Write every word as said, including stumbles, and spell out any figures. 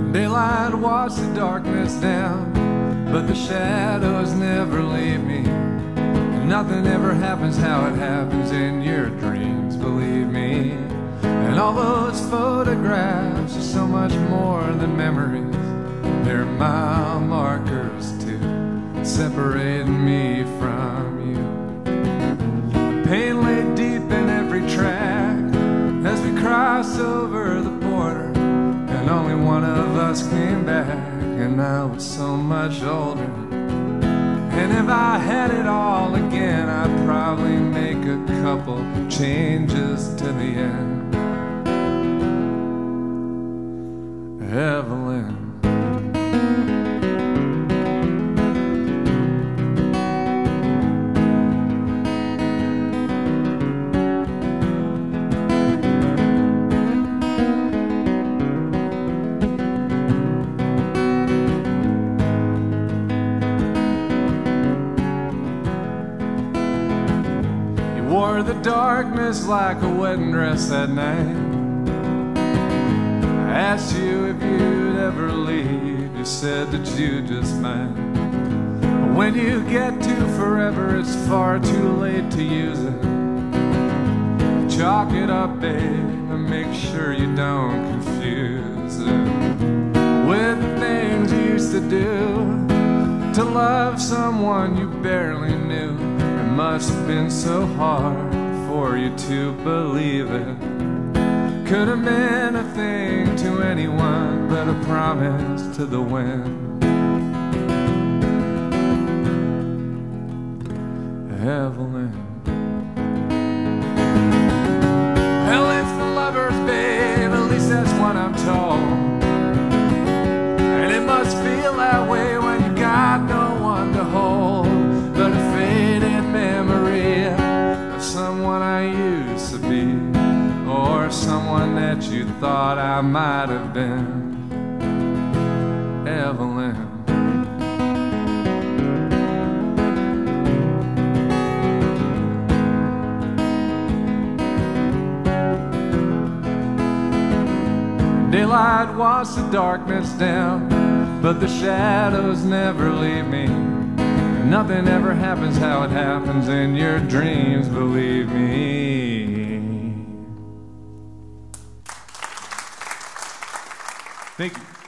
Daylight washed the darkness down, but the shadows never leave me. Nothing ever happens how it happens in your dreams, believe me. And all those photographs are so much more than memories. They're mile markers too, separating me from you. Pain lay deep in every track as we crossed over the border, and only one of us came back, and I was so much older. And if I had it all again, I'd probably make a couple changes to the end. Evelyn, wore the darkness like a wedding dress that night. I asked you if you'd ever leave. You said that you just might. But when you get to forever, it's far too late to use it. Chalk it up, babe, and make sure you don't confuse it with the things you used to do to love someone you barely knew. It must have been so hard for you to believe it. Could have meant a thing to anyone but a promise to the wind. Evelyn. Well, it's the lovers, babe, at least that's what I'm told. And it must feel that way when you got no one to hold but a faded memory of someone I used to be, or someone that you thought I might have been. Evelyn. Daylight washed the darkness down, but the shadows never leave me. And nothing ever happens how it happens in your dreams, believe me. Thank you.